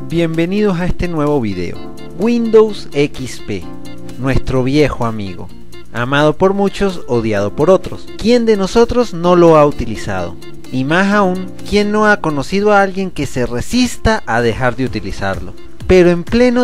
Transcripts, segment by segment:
Bienvenidos a este nuevo video. Windows XP, nuestro viejo amigo, amado por muchos, odiado por otros. ¿Quién de nosotros no lo ha utilizado? Y más aún, ¿quién no ha conocido a alguien que se resista a dejar de utilizarlo? Pero en pleno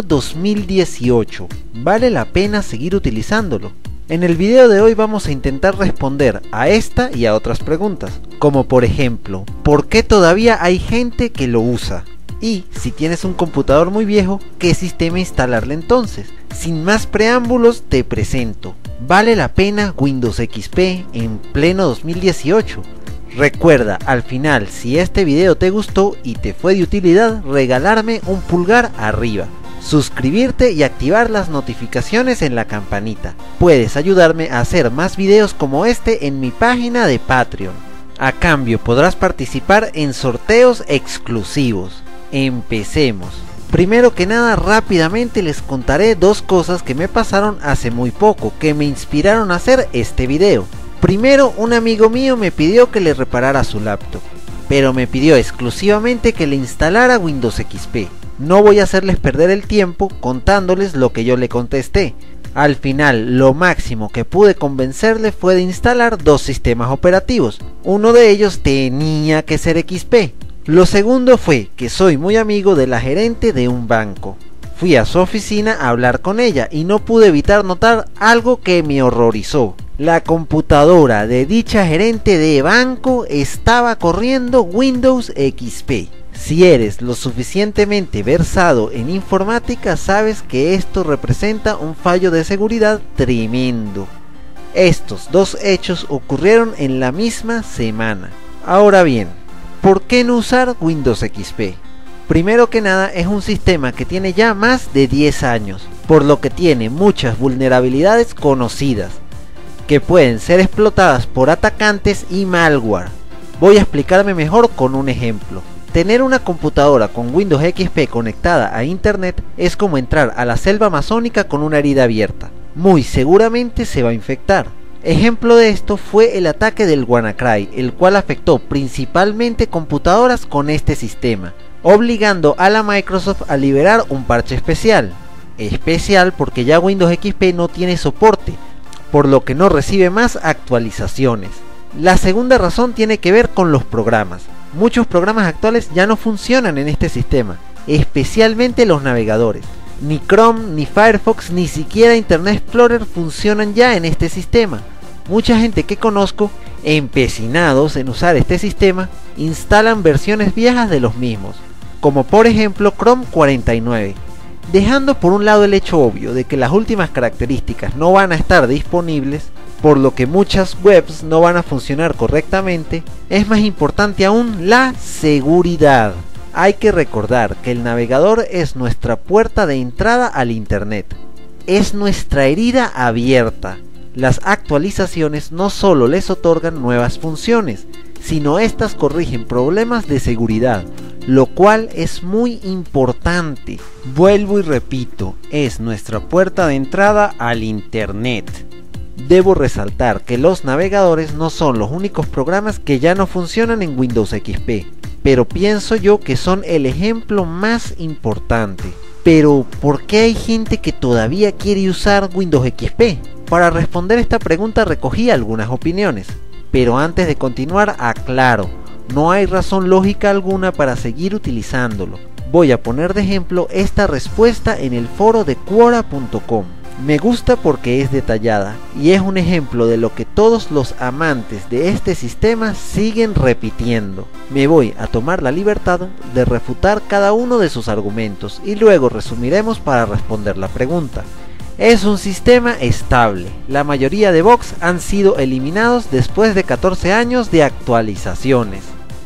2018, ¿vale la pena seguir utilizándolo? En el video de hoy vamos a intentar responder a esta y a otras preguntas, como por ejemplo, ¿por qué todavía hay gente que lo usa? Y si tienes un computador muy viejo, ¿qué sistema instalarle entonces? Sin más preámbulos te presento. ¿Vale la pena Windows XP en pleno 2018? Recuerda al final, si este video te gustó y te fue de utilidad, regalarme un pulgar arriba, suscribirte y activar las notificaciones en la campanita. Puedes ayudarme a hacer más videos como este en mi página de Patreon. A cambio podrás participar en sorteos exclusivos. Empecemos. Primero que nada, rápidamente les contaré dos cosas que me pasaron hace muy poco que me inspiraron a hacer este video. Primero, un amigo mío me pidió que le reparara su laptop, pero me pidió exclusivamente que le instalara Windows XP. No voy a hacerles perder el tiempo contándoles lo que yo le contesté. Al final, lo máximo que pude convencerle fue de instalar dos sistemas operativos. Uno de ellos tenía que ser XP. Lo segundo fue que soy muy amigo de la gerente de un banco. Fui a su oficina a hablar con ella y no pude evitar notar algo que me horrorizó. La computadora de dicha gerente de banco estaba corriendo Windows XP. Si eres lo suficientemente versado en informática, sabes que esto representa un fallo de seguridad tremendo. Estos dos hechos ocurrieron en la misma semana. Ahora bien, ¿por qué no usar Windows XP? Primero que nada, es un sistema que tiene ya más de 10 años, por lo que tiene muchas vulnerabilidades conocidas, que pueden ser explotadas por atacantes y malware. Voy a explicarme mejor con un ejemplo. Tener una computadora con Windows XP conectada a internet es como entrar a la selva amazónica con una herida abierta. Muy seguramente se va a infectar. Ejemplo de esto fue el ataque del WannaCry, el cual afectó principalmente computadoras con este sistema, obligando a la Microsoft a liberar un parche especial. Especial porque ya Windows XP no tiene soporte, por lo que no recibe más actualizaciones. La segunda razón tiene que ver con los programas. Muchos programas actuales ya no funcionan en este sistema, especialmente los navegadores. Ni Chrome, ni Firefox, ni siquiera Internet Explorer funcionan ya en este sistema. Mucha gente que conozco, empecinados en usar este sistema, instalan versiones viejas de los mismos, como por ejemplo Chrome 49. Dejando por un lado el hecho obvio de que las últimas características no van a estar disponibles, por lo que muchas webs no van a funcionar correctamente, es más importante aún la seguridad. Hay que recordar que el navegador es nuestra puerta de entrada al internet, es nuestra herida abierta. Las actualizaciones no solo les otorgan nuevas funciones, sino estas corrigen problemas de seguridad, lo cual es muy importante. Vuelvo y repito, es nuestra puerta de entrada al internet. Debo resaltar que los navegadores no son los únicos programas que ya no funcionan en Windows XP, pero pienso yo que son el ejemplo más importante. Pero, ¿por qué hay gente que todavía quiere usar Windows XP? Para responder esta pregunta recogí algunas opiniones, pero antes de continuar aclaro, no hay razón lógica alguna para seguir utilizándolo. Voy a poner de ejemplo esta respuesta en el foro de Quora.com. Me gusta porque es detallada y es un ejemplo de lo que todos los amantes de este sistema siguen repitiendo. Me voy a tomar la libertad de refutar cada uno de sus argumentos y luego resumiremos para responder la pregunta. Es un sistema estable. La mayoría de bugs han sido eliminados después de 14 años de actualizaciones.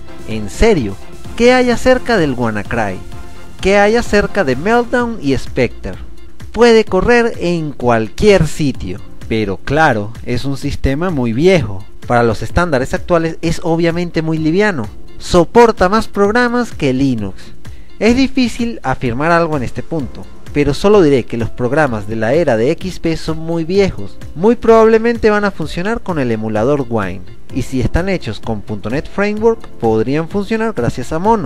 En serio, ¿qué hay acerca del WannaCry? ¿Qué hay acerca de Meltdown y Spectre? Puede correr en cualquier sitio, pero claro, es un sistema muy viejo. Para los estándares actuales es obviamente muy liviano. Soporta más programas que Linux. Es difícil afirmar algo en este punto, pero solo diré que los programas de la era de XP son muy viejos. Muy probablemente van a funcionar con el emulador Wine, y si están hechos con .NET Framework podrían funcionar gracias a Mono.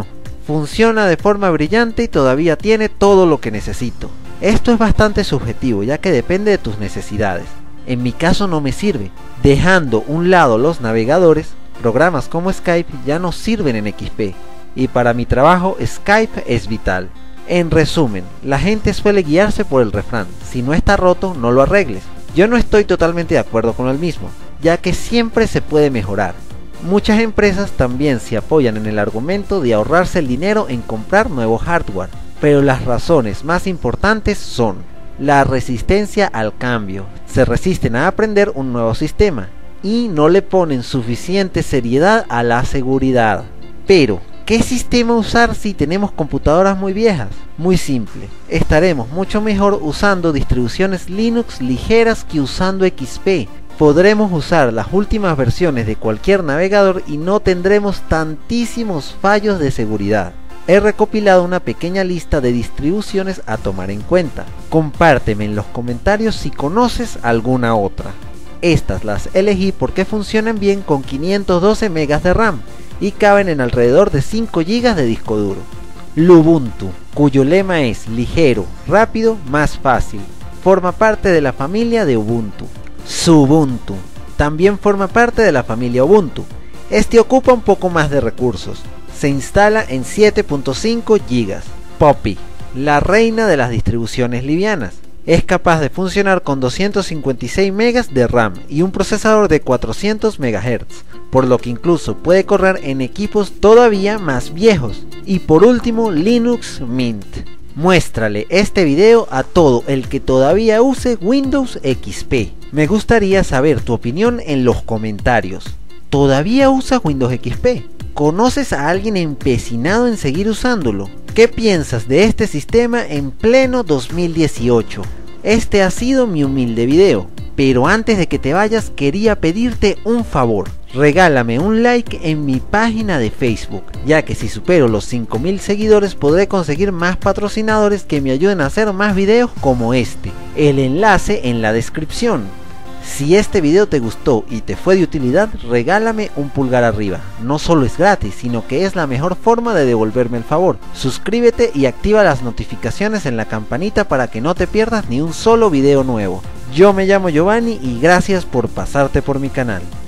funciona de forma brillante y todavía tiene todo lo que necesito. Esto es bastante subjetivo, ya que depende de tus necesidades. En mi caso no me sirve. Dejando un lado los navegadores, programas como Skype ya no sirven en XP, y para mi trabajo Skype es vital. En resumen, la gente suele guiarse por el refrán: si no está roto, no lo arregles. Yo no estoy totalmente de acuerdo con el mismo, ya que siempre se puede mejorar. Muchas empresas también se apoyan en el argumento de ahorrarse el dinero en comprar nuevo hardware, pero las razones más importantes son la resistencia al cambio. Se resisten a aprender un nuevo sistema y no le ponen suficiente seriedad a la seguridad. Pero, ¿qué sistema usar si tenemos computadoras muy viejas? Muy simple, estaremos mucho mejor usando distribuciones Linux ligeras que usando XP. Podremos usar las últimas versiones de cualquier navegador y no tendremos tantísimos fallos de seguridad. He recopilado una pequeña lista de distribuciones a tomar en cuenta. Compárteme en los comentarios si conoces alguna otra. Estas las elegí porque funcionan bien con 512 MB de RAM y caben en alrededor de 5 GB de disco duro. Lubuntu, cuyo lema es ligero, rápido, más fácil, forma parte de la familia de Ubuntu. Xubuntu, también forma parte de la familia Ubuntu. Este ocupa un poco más de recursos. Se instala en 7.5 GB. Poppy, la reina de las distribuciones livianas. Es capaz de funcionar con 256 MB de RAM y un procesador de 400 MHz, por lo que incluso puede correr en equipos todavía más viejos. Y por último, Linux Mint. Muéstrale este video a todo el que todavía use Windows XP. Me gustaría saber tu opinión en los comentarios. ¿Todavía usas Windows XP? ¿Conoces a alguien empecinado en seguir usándolo? ¿Qué piensas de este sistema en pleno 2018? Este ha sido mi humilde video, pero antes de que te vayas quería pedirte un favor. Regálame un like en mi página de Facebook, ya que si supero los 5000 seguidores podré conseguir más patrocinadores que me ayuden a hacer más videos como este. El enlace en la descripción. Si este video te gustó y te fue de utilidad, regálame un pulgar arriba. No solo es gratis, sino que es la mejor forma de devolverme el favor. Suscríbete y activa las notificaciones en la campanita para que no te pierdas ni un solo video nuevo. Yo me llamo Giovanni y gracias por pasarte por mi canal.